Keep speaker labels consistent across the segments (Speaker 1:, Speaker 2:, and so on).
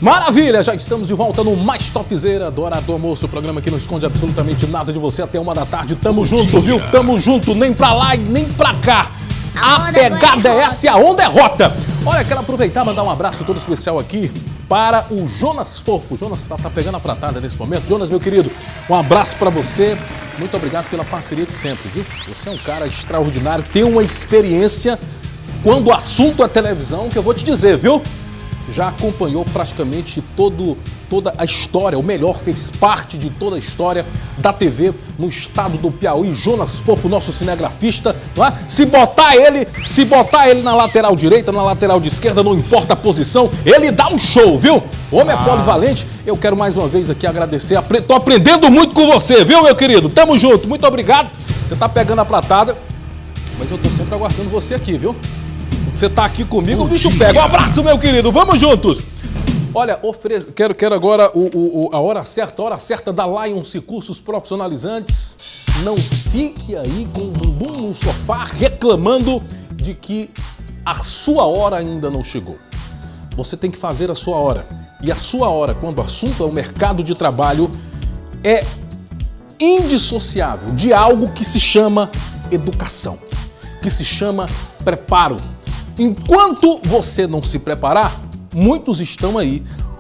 Speaker 1: Maravilha, já estamos de volta no Mais Topzera do Hora do Almoço, o programa que não esconde absolutamente nada de você até 1 da tarde. Tamo junto, viu? Tamo junto, nem pra lá e nem pra cá. A pegada é essa e a onda é rota. Olha, quero aproveitar e mandar um abraço todo especial aqui para o Jonas Fofo. O Jonas tá pegando a pratada nesse momento. Jonas, meu querido, um abraço para você. Muito obrigado pela parceria de sempre, viu? Você é um cara extraordinário, tem uma experiência quando o assunto é televisão, que eu vou te dizer, viu? Já acompanhou praticamente toda a história, o melhor, fez parte de toda a história da TV no estado do Piauí. Jonas Fofo, nosso cinegrafista, não é? Se botar ele na lateral direita, na lateral de esquerda, não importa a posição, ele dá um show, viu? O homem é polivalente. Eu quero mais uma vez aqui agradecer, tô aprendendo muito com você, viu, meu querido? Tamo junto, muito obrigado. Você tá pegando a pratada, mas eu tô sempre aguardando você aqui, viu? Você tá aqui comigo, o bicho pega. Um abraço, meu querido. Vamos juntos. Olha, quero agora a hora certa da Lions Cursos Profissionalizantes. Não fique aí com o bumbum no sofá reclamando de que a sua hora ainda não chegou. Você tem que fazer a sua hora. E a sua hora, quando o assunto é o mercado de trabalho, é indissociável de algo que se chama educação, que se chama preparo. Enquanto você não se preparar, muitos estão aí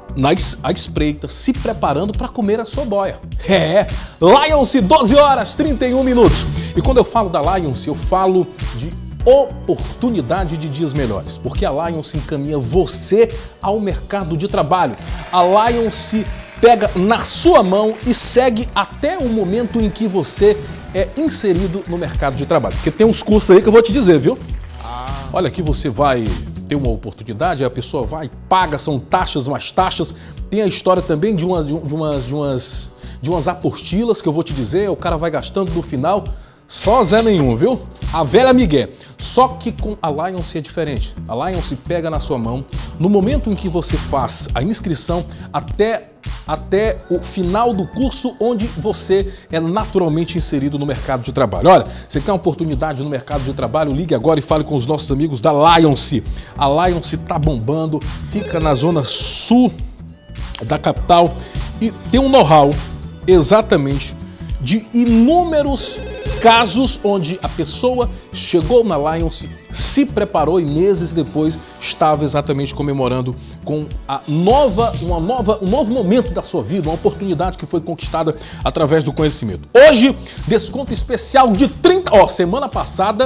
Speaker 1: à espreita, se preparando para comer a sua boia. Lions, 12 horas, 31 minutos. E quando eu falo da Lions, eu falo de oportunidade de dias melhores, porque a Lions encaminha você ao mercado de trabalho. A Lions pega na sua mão e segue até o momento em que você é inserido no mercado de trabalho. Porque tem uns cursos aí que eu vou te dizer, viu? Olha, aqui você vai ter uma oportunidade, a pessoa vai, paga, são taxas, mais taxas. Tem a história também de umas apostilas que eu vou te dizer, o cara vai gastando no final, só Zé nenhum, viu? A velha migué. Só que com a Lions é diferente. A Lions pega na sua mão, no momento em que você faz a inscrição até o final do curso, onde você é naturalmente inserido no mercado de trabalho. Olha, você quer uma oportunidade no mercado de trabalho? Ligue agora e fale com os nossos amigos da Lions. A Lions tá bombando, fica na zona sul da capital e tem um know-how exatamente de inúmeros casos onde a pessoa chegou na Lions, se preparou e meses depois estava exatamente comemorando com um novo momento da sua vida, uma oportunidade que foi conquistada através do conhecimento. Hoje, desconto especial de 30%. Semana passada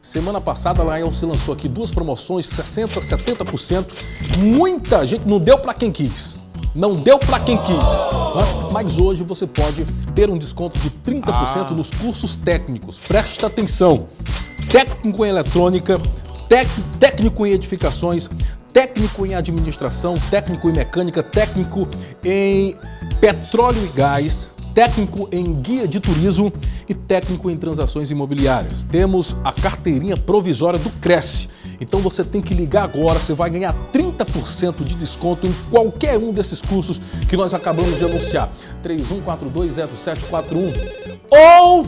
Speaker 1: a Lions lançou aqui duas promoções, 60%, 70%. Muita gente, não deu para quem quis. Não deu para quem quis, mas hoje você pode ter um desconto de 30% nos cursos técnicos. Preste atenção, técnico em eletrônica, técnico em edificações, técnico em administração, técnico em mecânica, técnico em petróleo e gás, técnico em guia de turismo e técnico em transações imobiliárias. Temos a carteirinha provisória do Cresce. Então você tem que ligar agora, você vai ganhar 30% de desconto em qualquer um desses cursos que nós acabamos de anunciar. 31420741 ou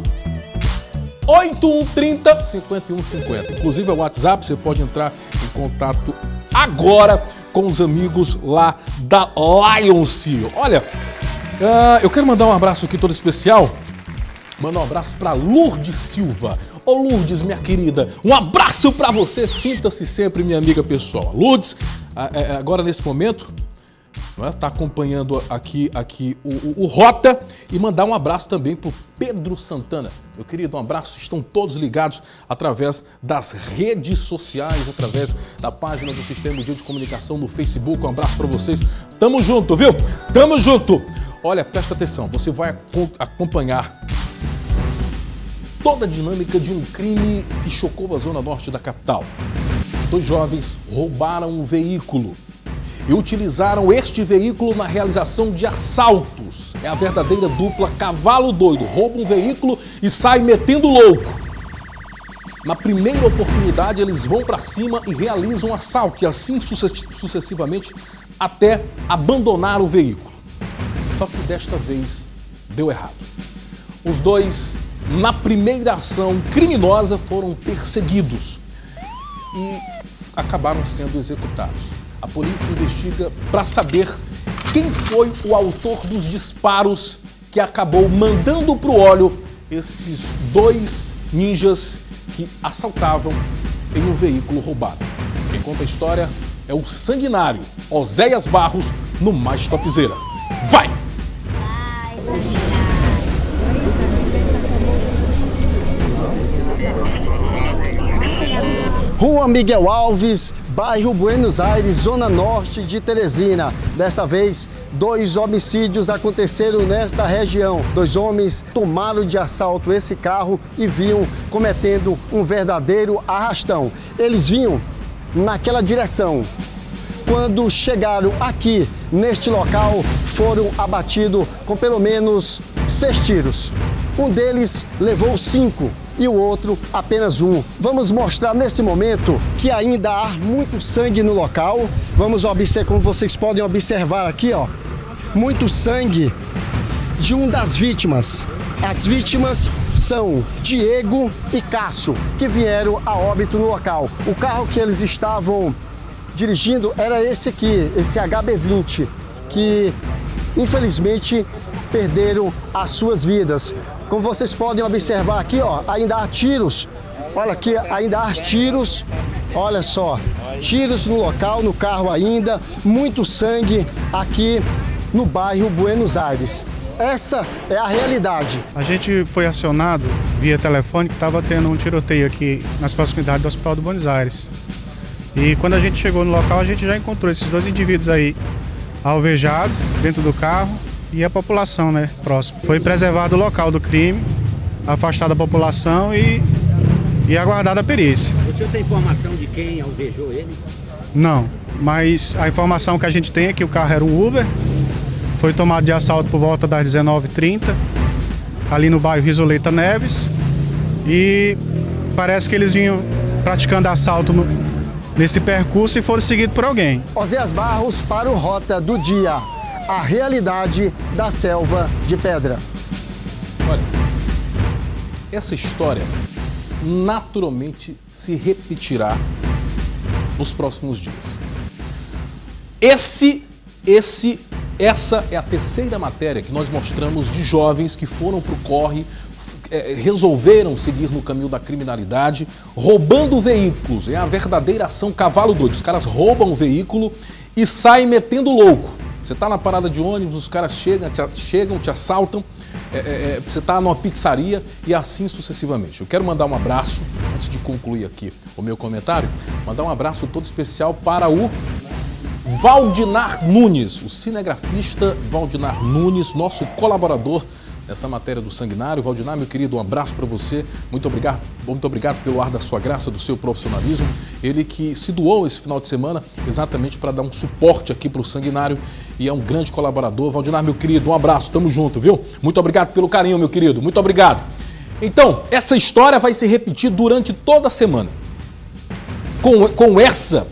Speaker 1: 8130-5150. Inclusive é o WhatsApp, você pode entrar em contato agora com os amigos lá da Lions. Olha, eu quero mandar um abraço aqui todo especial. Mandar um abraço para Lourdes Silva. Ô Lourdes, minha querida, um abraço para você. Sinta-se sempre minha amiga pessoal. Lourdes, agora nesse momento, está acompanhando aqui o Rota, e mandar um abraço também para o Pedro Santana. Meu querido, um abraço. Estão todos ligados através das redes sociais, através da página do Sistema de Comunicação no Facebook. Um abraço para vocês. Tamo junto, viu? Tamo junto. Olha, presta atenção, você vai acompanhar toda a dinâmica de um crime que chocou a zona norte da capital. 2 jovens roubaram um veículo e utilizaram este veículo na realização de assaltos. É a verdadeira dupla cavalo doido. Rouba um veículo e sai metendo louco. Na primeira oportunidade, eles vão para cima e realizam um assalto, e assim sucessivamente até abandonar o veículo. Só que desta vez deu errado. Os dois, na primeira ação criminosa, foram perseguidos e acabaram sendo executados. A polícia investiga para saber quem foi o autor dos disparos que acabou mandando para o óleo esses dois ninjas que assaltavam em um veículo roubado. Quem conta a história é o sanguinário Oséias Barros no Mais Topzera. Vai!
Speaker 2: Rua Miguel Alves, bairro Buenos Aires, zona norte de Teresina. Desta vez, 2 homicídios aconteceram nesta região. 2 homens tomaram de assalto esse carro e vinham cometendo um verdadeiro arrastão. Eles vinham naquela direção. Quando chegaram aqui, neste local, foram abatidos com pelo menos 6 tiros. Um deles levou 5. E o outro apenas 1. Vamos mostrar nesse momento que ainda há muito sangue no local. Vamos observar, como vocês podem observar aqui, ó, muito sangue de uma das vítimas. As vítimas são Diego e Cássio, que vieram a óbito no local. O carro que eles estavam dirigindo era esse aqui, esse HB20, que infelizmente perderam as suas vidas. Como vocês podem observar aqui, ó, ainda há tiros. Olha aqui, ainda há tiros. Olha só, tiros no local, no carro ainda. Muito sangue aqui no bairro Buenos Aires. Essa é a realidade.
Speaker 3: A gente foi acionado via telefone que estava tendo um tiroteio aqui nas proximidades do Hospital do Buenos Aires. E quando a gente chegou no local, a gente já encontrou esses 2 indivíduos aí alvejados dentro do carro. E a população, né, próximo. Foi preservado o local do crime, afastada a população e aguardada a perícia.
Speaker 4: O senhor tem informação de quem alvejou eles?
Speaker 3: Não, mas a informação que a gente tem é que o carro era um Uber, foi tomado de assalto por volta das 19h30, ali no bairro Risoleta Neves, e parece que eles vinham praticando assalto nesse percurso e foram seguidos por alguém.
Speaker 2: Oséias Barros para o Rota do Dia. A realidade da selva de pedra.
Speaker 1: Olha, essa história naturalmente se repetirá nos próximos dias. Essa é a terceira matéria que nós mostramos de jovens que foram para o corre, resolveram seguir no caminho da criminalidade, roubando veículos. É a verdadeira ação cavalo doido. Os caras roubam o veículo e saem metendo louco. Você está na parada de ônibus, os caras chegam, te assaltam, você está numa pizzaria e assim sucessivamente. Eu quero mandar um abraço, antes de concluir aqui o meu comentário, mandar um abraço todo especial para o Valdinar Nunes, o cinegrafista Valdinar Nunes, nosso colaborador nessa matéria do Sanguinário. Valdinar, meu querido, um abraço para você. Muito obrigado pelo ar da sua graça, do seu profissionalismo. Ele que se doou esse final de semana exatamente para dar um suporte aqui para o Sanguinário e é um grande colaborador. Valdinar, meu querido, um abraço, tamo junto, viu? Muito obrigado pelo carinho, meu querido, muito obrigado. Então, essa história vai se repetir durante toda a semana. Com essa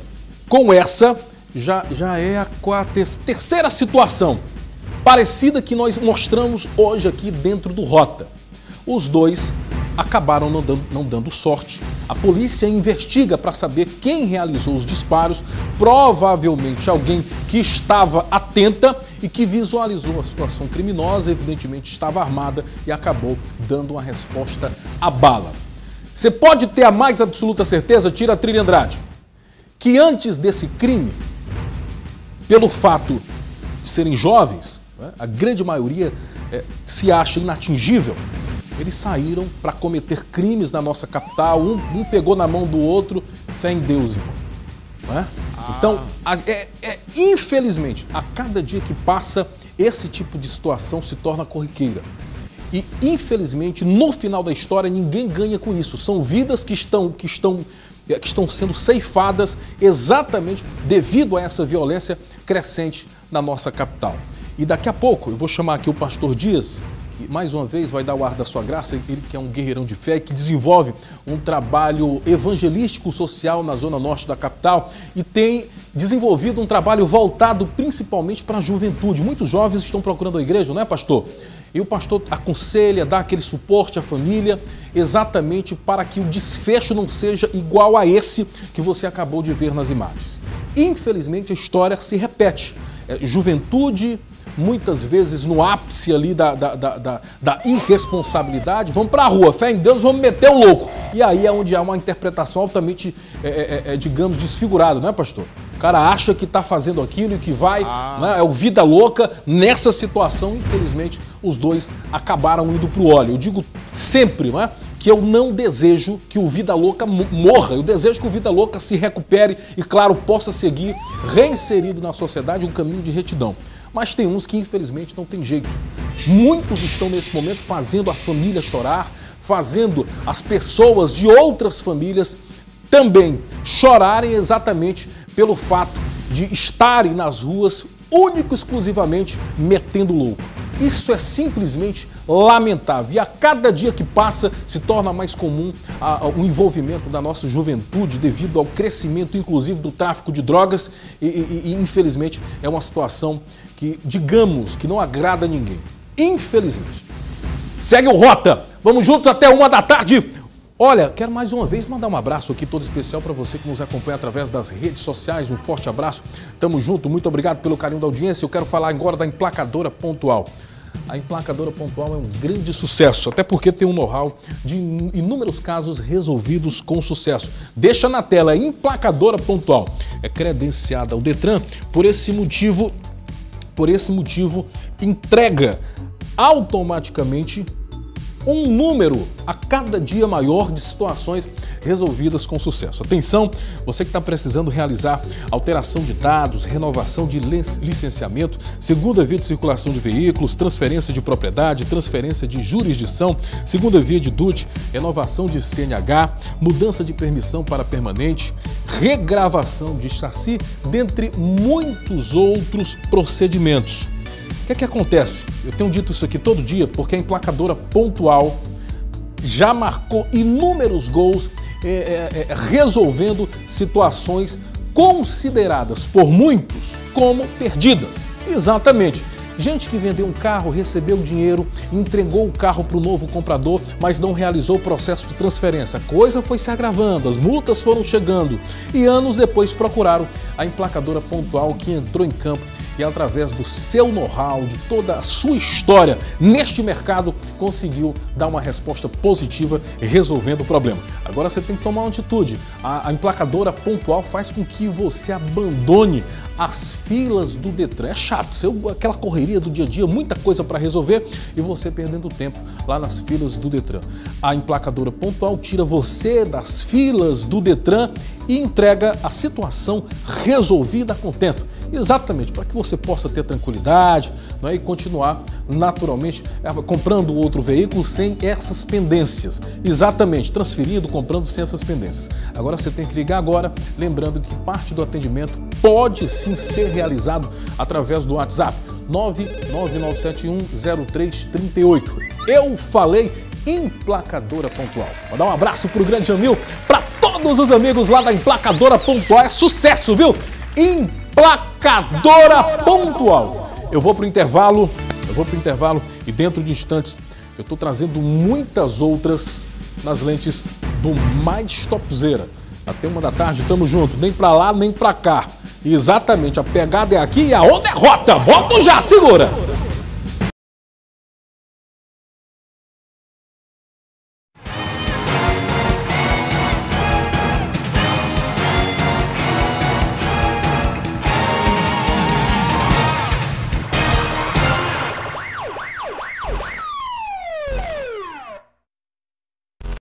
Speaker 1: já é a terceira situação parecida que nós mostramos hoje aqui dentro do Rota. Os dois acabaram não dando sorte. A polícia investiga para saber quem realizou os disparos, provavelmente alguém que estava atenta e que visualizou a situação criminosa, evidentemente estava armada e acabou dando uma resposta à bala. Você pode ter a mais absoluta certeza, tira a trilha Andrade, que antes desse crime, pelo fato de serem jovens, a grande maioria se acha inatingível, eles saíram para cometer crimes na nossa capital, um pegou na mão do outro, fé em Deus, irmão. Não é? Então, infelizmente, a cada dia que passa, esse tipo de situação se torna corriqueira. E, infelizmente, no final da história, ninguém ganha com isso. São vidas que estão sendo ceifadas exatamente devido a essa violência crescente na nossa capital. E daqui a pouco eu vou chamar aqui o pastor Dias, que mais uma vez vai dar o ar da sua graça, ele que é um guerreirão de fé, que desenvolve um trabalho evangelístico social na zona norte da capital e tem desenvolvido um trabalho voltado principalmente para a juventude. Muitos jovens estão procurando a igreja, não é, pastor? E o pastor aconselha, dá aquele suporte à família, exatamente para que o desfecho não seja igual a esse que você acabou de ver nas imagens. Infelizmente, a história se repete. juventude, muitas vezes no ápice ali da irresponsabilidade, vamos pra rua, fé em Deus, vamos meter o louco. E aí é onde há uma interpretação altamente, digamos, desfigurada, não é, pastor? O cara acha que está fazendo aquilo e que vai, né, é o vida louca. Nessa situação, infelizmente, os dois acabaram indo pro óleo. Eu digo sempre, né, que eu não desejo que o vida louca morra. Eu desejo que o vida louca se recupere e, claro, possa seguir reinserido na sociedade um caminho de retidão. Mas tem uns que, infelizmente, não tem jeito. Muitos estão, nesse momento, fazendo a família chorar, fazendo as pessoas de outras famílias também chorarem exatamente pelo fato de estarem nas ruas único e exclusivamente metendo louco. Isso é simplesmente lamentável. E a cada dia que passa se torna mais comum o envolvimento da nossa juventude devido ao crescimento, inclusive, do tráfico de drogas e infelizmente, é uma situação que, digamos, que não agrada a ninguém. Infelizmente. Segue o Rota. Vamos juntos até 1 da tarde. Olha, quero mais uma vez mandar um abraço aqui todo especial para você que nos acompanha através das redes sociais. Um forte abraço. Tamo junto. Muito obrigado pelo carinho da audiência. Eu quero falar agora da Emplacadora Pontual. A Emplacadora Pontual é um grande sucesso, até porque tem um know-how de inúmeros casos resolvidos com sucesso. Deixa na tela, Emplacadora Pontual. É credenciada ao Detran, por esse motivo entrega automaticamente um número a cada dia maior de situações resolvidas com sucesso. Atenção, você que está precisando realizar alteração de dados, renovação de licenciamento, segunda via de circulação de veículos, transferência de propriedade, transferência de jurisdição, segunda via de DUT, renovação de CNH, mudança de permissão para permanente, regravação de chassi, dentre muitos outros procedimentos. O que acontece? Eu tenho dito isso aqui todo dia porque a Emplacadora Pontual já marcou inúmeros gols resolvendo situações consideradas por muitos como perdidas. Exatamente. Gente que vendeu um carro, recebeu o dinheiro, entregou o carro para o novo comprador, mas não realizou o processo de transferência. A coisa foi se agravando, as multas foram chegando e anos depois procuraram a Emplacadora Pontual, que entrou em campo e, através do seu know-how, de toda a sua história neste mercado, conseguiu dar uma resposta positiva resolvendo o problema. Agora você tem que tomar uma atitude. A Emplacadora Pontual faz com que você abandone as filas do Detran. É chato, aquela correria do dia a dia, muita coisa para resolver e você perdendo tempo lá nas filas do Detran. A Emplacadora Pontual tira você das filas do Detran e entrega a situação resolvida com tempo. Exatamente, para que você possa ter tranquilidade, né, e continuar naturalmente comprando outro veículo sem essas pendências. Exatamente, transferindo, comprando sem essas pendências. Agora você tem que ligar agora, lembrando que parte do atendimento pode sim ser realizado através do WhatsApp 999710338. Eu falei Emplacadora Pontual. Vou dar um abraço pro grande Jamil, para todos os amigos lá da Emplacadora Pontual. É sucesso, viu? Emplacadora Pontual. Eu vou pro intervalo e dentro de instantes eu estou trazendo muitas outras nas lentes do Mais Topzera. Até 1 da tarde, tamo junto, nem pra lá nem pra cá. Exatamente, a pegada é aqui e a outra é rota. Volto já, segura!